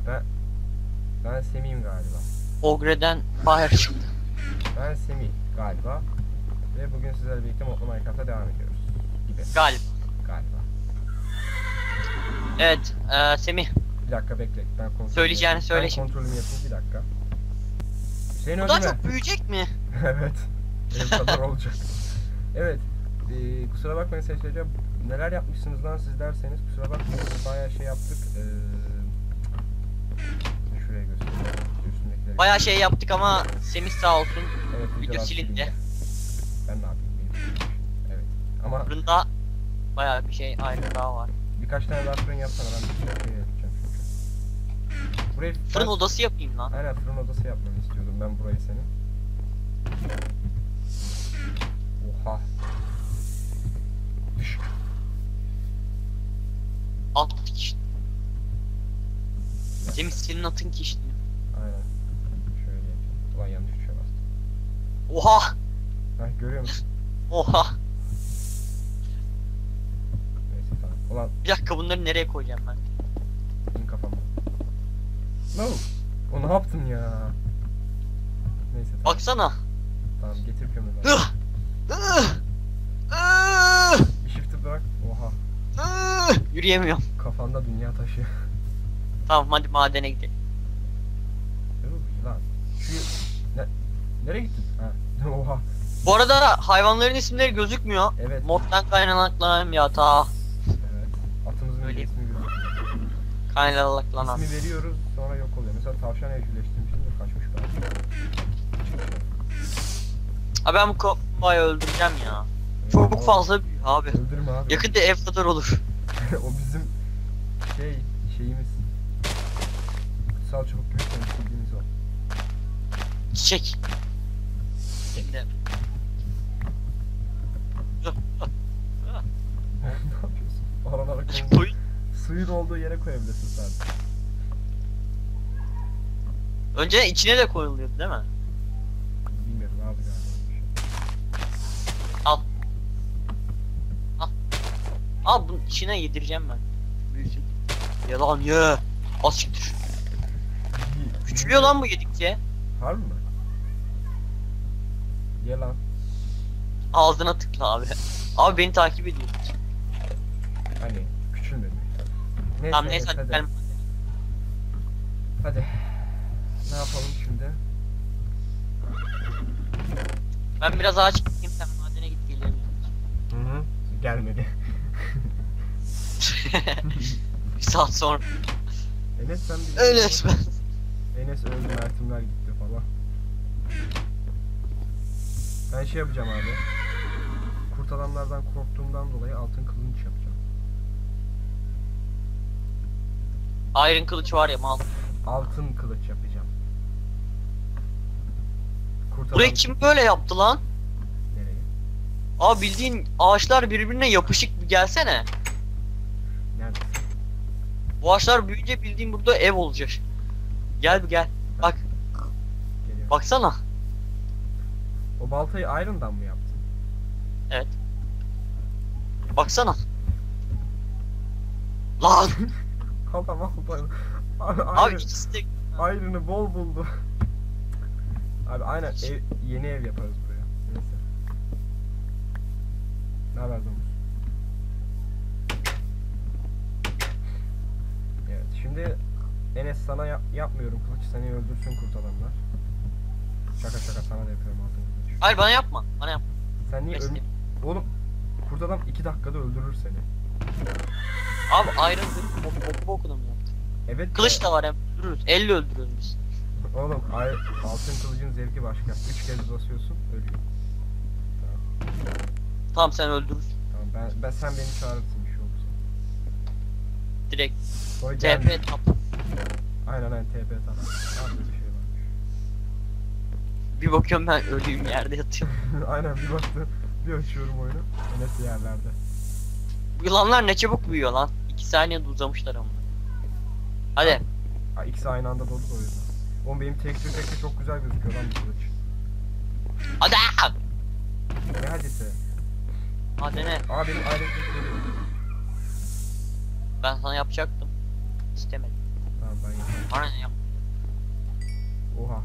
Ben Semih'im galiba. Ogre'den fire çıktı. Ben Semih galiba. Ve bugün sizlerle birlikte Mutlu Minecraft'a devam ediyoruz. Gibi. Galiba. Galiba. Evet, Semih. Bir dakika bekle. Ben kontrolümü Söyleyeceğini yapayım. söyle Ben şimdi. kontrolümü yapayım bir dakika. Hüseyin Bu daha öldü mü? çok büyüyecek mi? Evet. Ev kadar olacak. Evet. Kusura bakmayın seçeceğim. Neler yapmışsınız lan siz derseniz kusura bakmayın. Bayağı şey yaptık. Şuraya göstereyim. Üstündekileri. Bayağı şey yaptık ama Semih sağ olsun. Evet, Video videolar silindi. Ben ne yapayım? Evet. Ama Fırında bayağı bir şey ayrı daha var. birkaç tane daha fırın yapsana ben bir şey yapacağım çünkü. Burayı Fırın odası yapayım lan. Aynen fırın odası yapmanı istiyordum ben burayı senin. Oha. Düş. At işte. Semih senin atın ki işte. Aynen. Şöyle yapayım. Ulan yanlış tuşa bastım. Oha! Heh görüyor musun? Oha! Neyse tamam. Ulan Bir dakika bunları nereye koyacağım ben? benim kafamda. No. O ne yaptın ya? Neyse tamam. Baksana. Tamam getir kömürleri. Bir shift'i bırak. Oha. Yürüyemiyorum. Kafanda dünya taşı. Tamam hadi madene gidelim. Lan. Şu... Nereye gittin? Ha. Oha. Bu arada hayvanların isimleri gözükmüyor. Evet. Moddan kaynaklanan yatağa. Evet. Atımızın Öyle. ismi gözüküyor. Kaynaklanan. İsmi veriyoruz sonra yok oluyor. Mesela tavşan evcilleştirmiştim de kaçmış galiba. Abi ben bu kaplumbağayı öldüreceğim ya. Eyvallah. Çok fazla büyüyor abi. Öldürme abi. Yakında ev kadar olur. O bizim şeyimiz. Kutsal çubuk gibi bildiğimiz o. Çiçek. Şimdi. Ne yapıyorsun? Aralara koy. Koy. Suyun olduğu yere koyabilirsin sadece. Önce içine de koyuluyordu değil mi? Bilmiyorum abi galiba. Al. Al. Al bunun içine yedireceğim ben. Büyüsün. Yalan ye. Az çıktır. Küçülüyor lan bu yedikçe. Harbi mi? Ye lan. Ağzına tıkla abi. Abi beni takip ediyor. Hani küçülmedi. Neyse, Tamam neyse hadi hadi. gidelim. Hadi. Ne yapalım şimdi? Ben biraz ağaç gideyim sen madene git geliyorum. Hı hı. Gelmedi. Bir saat sonra. Enes sen bir... Öyle Enes öldü, Mert'imler gitti falan. Ben şey yapacağım abi. Kurt adamlardan korktuğumdan dolayı altın kılıç yapacağım. Iron kılıç var ya mal. Altın kılıç yapacağım. Kurt Burayı adam- kim böyle yaptı lan? Nereye? Abi bildiğin ağaçlar birbirine yapışık bir gelsene. Nerede? Bu ağaçlar büyüyünce bildiğin burada ev olacak. Gel bir gel. Bak Geliyor. baksana. O baltayı Iron'dan mı yaptın? Evet. Baksana. Lan. Adam abi Abi ikisi de Iron'ı bol buldu. Abi aynen yeni ev yaparız buraya. Neyse. Ne haber domuz? Evet şimdi Enes sana yapmıyorum kılıç seni öldürsün kurt adamlar. Şaka şaka sana da yapıyorum altın kılıç. Hayır bana yapma. Bana yapma. Sen niye Neyse. Oğlum kurt adam 2 dakikada öldürür seni. Abi Iron boku bokuna mı yaptı? Evet. Kılıç da var hem öldürürüz. Elle öldürüyoruz biz. Oğlum altın kılıcın zevki başka. 3 kez basıyorsun ölüyor. Tamam. Tamam sen öldürürsün. Tamam ben sen beni çağırırsın bir şey olursa. Direkt. Sonra gel. TP tap. Aynen TP tam. Abi bir şey varmış. Bir bakıyorum ben ölüyüm yerde yatıyorum. Aynen bir baktım. Bir açıyorum oyunu. Enes yerlerde. Bu yılanlar ne çabuk büyüyor lan. 2 saniyede uzamışlar ama. Hadi. İkisi aynı anda dolu da o yüzden. Oğlum benim tekstür çok güzel gözüküyor lan bu kılıç. Hadi. Ne hadise? Hadi ne? Aa benim ayrı Ben sana yapacaktım. İstemedim. Tamam ben yaparım. Aynen yap. Oha.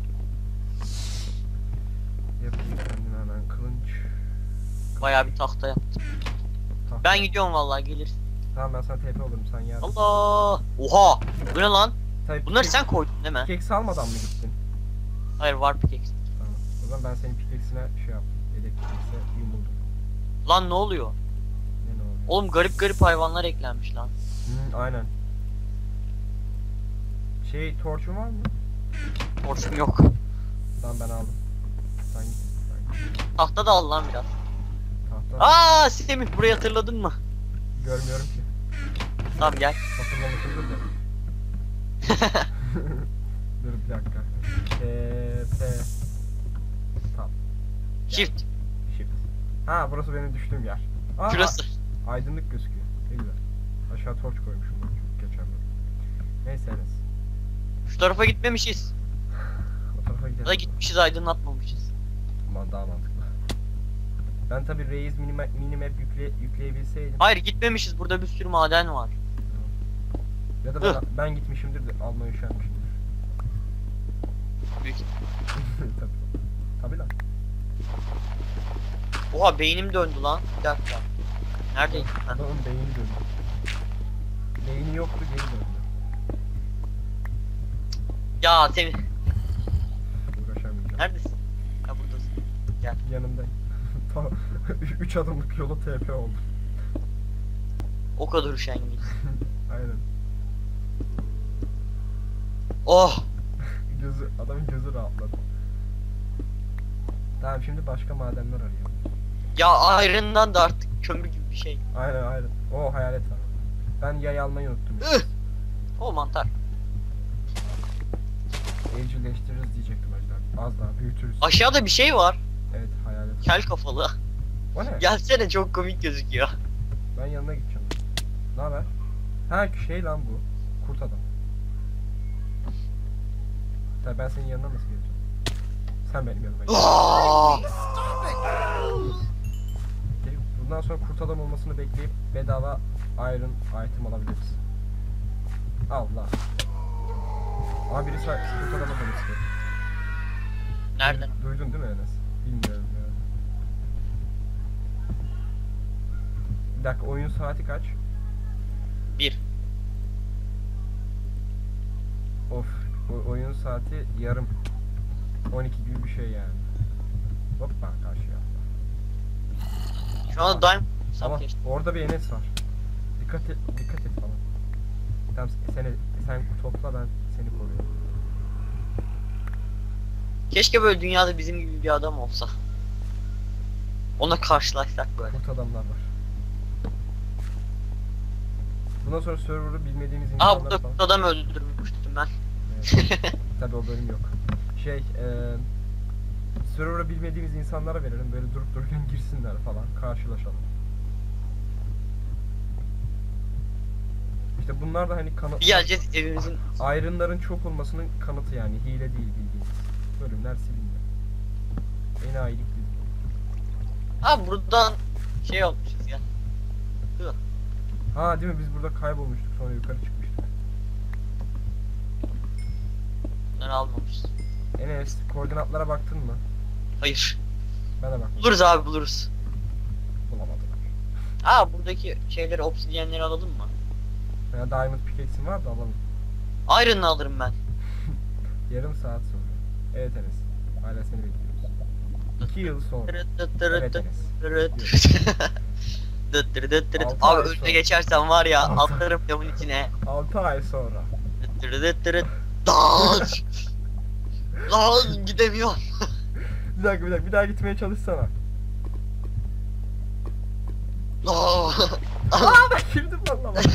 Yapayım kendime hemen kılınç. Bayağı bir tahta yaptım. Tahta. Ben gidiyorum vallahi gelirsin. Tamam ben sana TP olurum sen yardım. Allah! Oha! Bu ne lan? Tabii Bunları sen koydun değil mi? pickaxe almadan mı gittin? Hayır var pickaxe. Tamam. O zaman ben senin pickaxe'ine şey yaptım. Yedek pickaxe'e yumuldum. Lan ne oluyor? Ne oluyor? Oğlum garip garip hayvanlar eklenmiş lan. Aynen. Torch'un var mı? Torçum yok. Tamam ben aldım. Sen git. Tahta da al lan biraz. Tahta Aa Semih burayı hatırladın mı? görmüyorum ki. Tamam gel. Hatırlamışımdır da. Dur bir dakika. T. Tamam. Shift. Shift. Ha burası benim düştüğüm yer. Aa, Şurası. Aydınlık gözüküyor. Ne güzel. Aşağı torç koymuşum ben çok geçerli. Neyse Enes. Şu tarafa gitmemişiz. O tarafa gidelim. Ya da gitmişiz aydınlatmamışız. Aman daha mantıklı. Ben tabi Reis minimap yükleyebilseydim. Hayır gitmemişiz burada bir sürü maden var. Ya da ben gitmişimdir de almaya üşenmişimdir. Büyük. Tabi. Tabi lan. Oha beynim döndü lan. Bir dakika. Neredeydi? Ha. Adamın beyni döndü. Beyni yoktu geri döndü. Ya Semih. Uğraşamayacağım. Neredesin? Ha buradasın. Gel. Yanımdayım. 3 adımlık yolu TP oldu. O kadar üşengeç. Aynen. Oh. Adamın gözü rahatladı. Tamam şimdi başka madenler arayalım. Ya Iron'dan da artık kömür gibi bir şey. Aynen. O hayalet var. Ben yay almayı unuttum. O mantar. Evcilleştiririz diyecektim acaba. Az daha büyütürüz. Aşağıda bir şey var. Evet hayalet. Kel kafalı. O ne? Gelsene çok komik gözüküyor. Ben yanına gideceğim. Ne haber? Ha lan bu. Kurt adam. Tabii ben senin yanına nasıl geleceğim? Sen benim yanıma gel. Aa! Bundan sonra kurt adam olmasını bekleyip bedava iron item alabiliriz. Allah. Ama birisi kurt adama dönüştü. Nereden? Duydun değil mi Enes? Bilmiyorum ya. Bir dakika oyun saati kaç? 1. Of. Oyun saati yarım. 12 gibi bir şey yani. Hoppa karşıya. Şu anda Diamond Ama sap geçti. orada bir Enes var. Dikkat et falan. Tamam sen topla ben seni koruyorum. Keşke böyle dünyada bizim gibi bir adam olsa. Ona karşılaşsak böyle. Kurt adamlar var. Bundan sonra server'ı bilmediğimiz Aa insanlar burada falan. kurt adam öldürmüştüm ben. Evet. Tabii o bölüm yok. Server'ı bilmediğimiz insanlara verelim böyle durup dururken girsinler falan karşılaşalım. İşte bunlar da hani kanıt. Bir geleceğiz evimizin. Iron'ların çok olmasının kanıtı yani hile değil bildiğiniz. Bölümler silindi. Enayilik bildi. Ha buradan şey olmuşuz ya. Hı. Ha değil mi biz burada kaybolmuştuk sonra yukarı çıkmıştık. Bunları almamışız. Enes koordinatlara baktın mı? Hayır. Ben de baktım. Buluruz abi buluruz. Bulamadım. Aa buradaki şeyleri obsidyenleri alalım mı? Ya Diamond pickaxe'im var da alalım. Iron'ı alırım ben. Yarım saat sonra. Evet Enes. Hala seni bekliyoruz. 2 yıl sonra. Evet Enes. Altı Abi ay önüne sonra. geçersen var ya Altı- atlarım camın içine. 6 ay sonra. Dağıç. Lan gidemiyorum. Bir dakika bir daha gitmeye çalışsana. Lan. Aa ben girdim valla bak.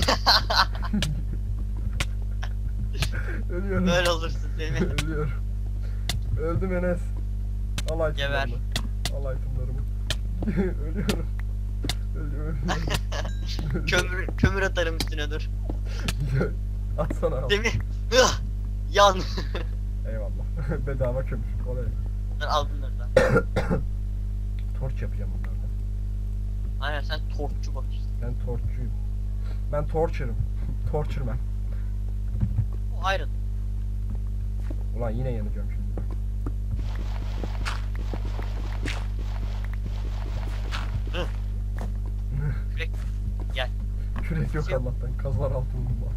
Ölüyorum. Böyle olursun Semih. Ölüyorum. Öldüm Enes. Al Geber. itemlarımı. Al itemlarımı. Ölüyorum. Ölüyorum. Kömür atarım üstüne dur. Atsana al. Semih. Hıh. Yan. Eyvallah. Bedava kömür. Olay. Al bunları da. Torç yapacağım bunlardan. Aynen sen torççu bakıyorsun. Ben torççuyum. Ben torture'ım. Tortureman. O Iron. Ulan yine yanacağım şimdi. Hı. Kürek. Gel. Kürek yok Şey- Allah'tan. Kazlar altın var.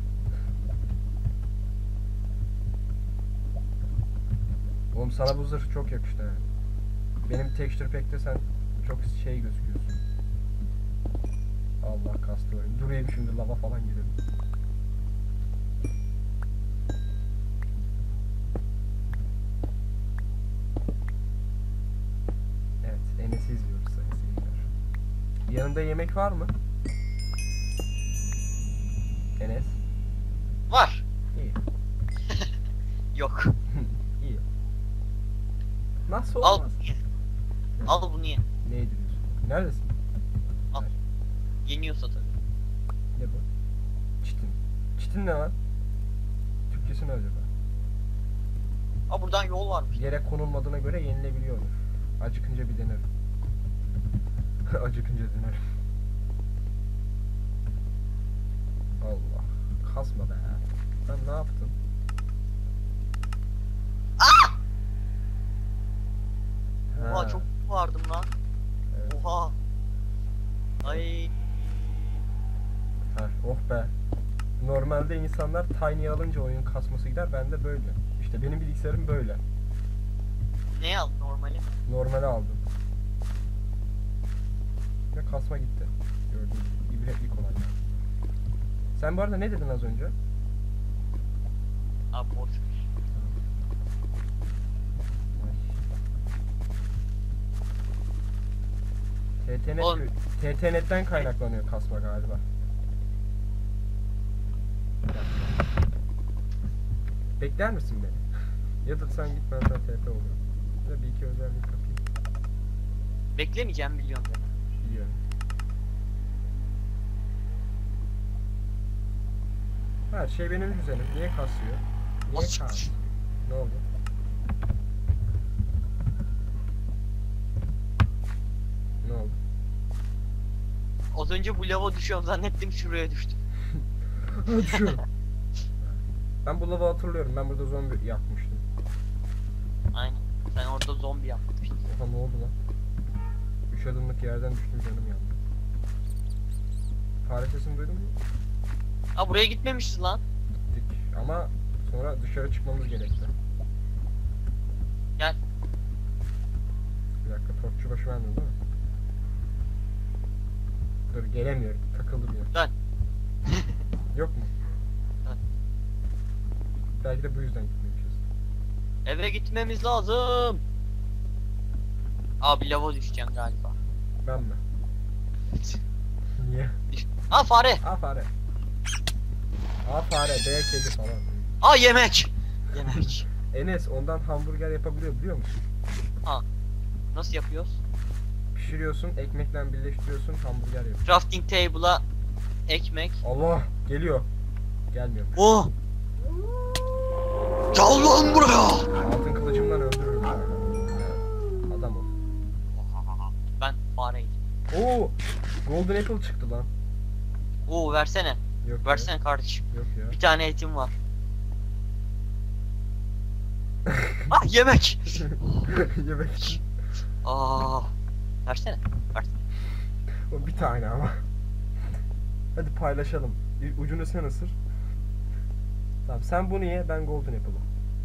Oğlum sana bu zırh çok yakıştı ha. Benim texture pack'te sen çok şey gözüküyorsun. Allah kastı oyun. Durayım şimdi lava falan gidelim. Evet, Enes'i izliyoruz sayın seyirciler. Yanında yemek var mı? Enes. Var. İyi. Yok. İyi. Nasıl Al. olmaz? Al bunu ye. Ne ediyorsun? Neredesin? Al. Ver. Yeniyorsa tabii. Ne bu? Çitin. Çitin ne lan? Türkçesi ne acaba? Aa buradan yol varmış. Yere konulmadığına göre yenilebiliyordur. Acıkınca bir denerim. Acıkınca denerim. Allah. Kasma be. Sen ne yaptın? Oha Ha, çok vardım lan. evet. Oha. Ay. Ha, oh be. Normalde insanlar Tiny alınca oyun kasması gider. Ben de böyle. İşte benim bilgisayarım böyle. Ne al normali? Normale aldım. Ve kasma gitti. Gördüğünüz gibi ibretlik olaylar. Sen bu arada ne dedin az önce? Abi boş. TTNet, Oğlum. TTNet'ten kaynaklanıyor kasma galiba. Bir dakika. Bekler misin beni? Ya da sen git ben sana TP olurum. Ya da bir iki özellik kapayım. Beklemeyeceğim biliyorum ben. Biliyorum. Her şey benim düzenim. Niye kasıyor? Niye Nasıl? kasıyor? Ne oldu? Ne oldu? Az önce bu lava düşüyorum zannettim şuraya düştüm. Düşüyorum. Ben bu lava hatırlıyorum. Ben burada zombi yapmıştım. Aynen. Sen orada zombi yapmıştın. Oha ne oldu lan? 3 adımlık yerden düştüm canım yandı. Fare sesini duydun mu? Aa buraya gitmemişiz lan. Gittik ama sonra dışarı çıkmamız gerekti. Gel. Bir dakika topçu başı verdin değil mi? Dur gelemiyorum. Takıldı bir yer. Dön. Yok mu? Dön. Belki de bu yüzden gitmemişiz. Eve gitmemiz lazım. Abi lava düşeceğim galiba. Ben mi? Niye? Aa fare. A fare. A fare, B kedi falan. Aa yemek. Yemek. Enes ondan hamburger yapabiliyor biliyor musun? Nasıl yapıyoruz? Pişiriyorsun, ekmekle birleştiriyorsun, hamburger yapıyorsun. Crafting table'a ekmek. Allah geliyor. Gelmiyor. Oh. Gel lan buraya. Altın kılıcımdan öldürürüm. ben. Adam ol. Ben fareyim. Oo! Golden apple çıktı lan. Oo versene. Yok Versene kardeşim. ya. Yok ya. Bir tane etim var. Ah yemek. Yemek. Aa. Versene. O bir tane ama. Hadi paylaşalım. Ucunu sen ısır. Tamam sen bunu ye ben golden apple'ı.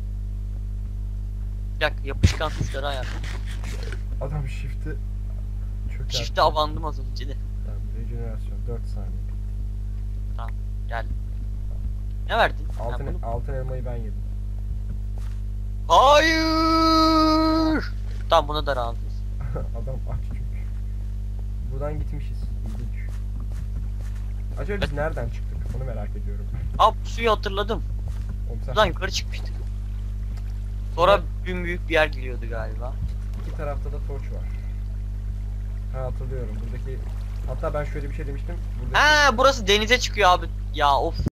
Bir dakika yapışkan tuşları ayar. Adam shift'i çökertti. Çifte abandım az önce de. Tamam rejenerasyon 4 saniye. Gel. Ne verdin? Ha, Altın, bunu- altın elmayı ben yedim. Hayır. Tamam buna da razıyız. Adam aç çünkü. Buradan gitmişiz. İlginç. Acaba biz nereden çıktık? Onu merak ediyorum. Abi bu suyu hatırladım. Oğlum sen Buradan yukarı çıkmıştık. Sonra büyük bir yer geliyordu galiba. iki tarafta da torç var. Ha hatırlıyorum. Buradaki hatta ben şöyle bir şey demiştim. Buradaki Ha burası denize çıkıyor abi. Ya of.